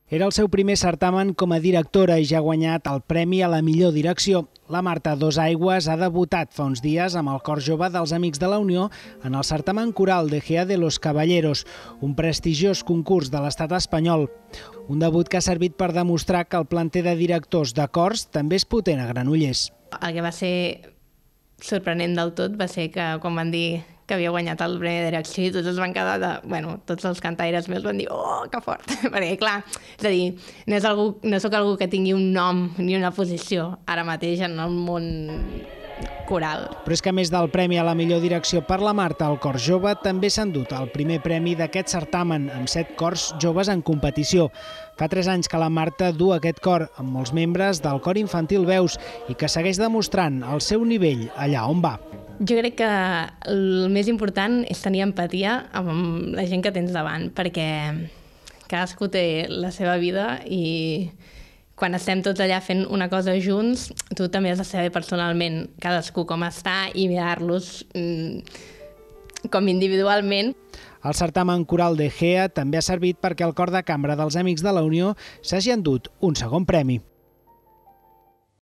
Era el seu primer certamen com a directora i ja ha guanyat el premi a la millor direcció. La Marta Dosaigües ha debutat fa uns dies amb el cor jove dels Amics de la Unió en el certamen coral de Gea de los Caballeros, un prestigiós concurs de l'estat espanyol. Un debut que ha servit per demostrar que el planter de directors de cors també és potent a Granollers. El que va ser sorprenent del tot va ser que quan van dir que havia guanyat el premi de direcció i tots els van quedar, tots els cantaires meus van dir «Oh, que fort!» Perquè, clar, és a dir, no sóc algú que tingui un nom ni una posició ara mateix en el món coral. Però és que a més del premi a la millor direcció per la Marta, el cor jove també s'ha endut el primer premi d'aquest certamen, amb 7 cors joves en competició. Fa 3 anys que la Marta du aquest cor amb molts membres del cor infantil Veus i que segueix demostrant el seu nivell allà on va. Jo crec que el més important és tenir empatia amb la gent que tens davant, perquè cadascú té la seva vida i quan estem tots allà fent una cosa junts, tu també has de saber personalment cadascú com està i mirar-los com individualment. El certamen coral de Gea també ha servit perquè el cor de cambra dels Amics de la Unió s'hagi endut un segon premi.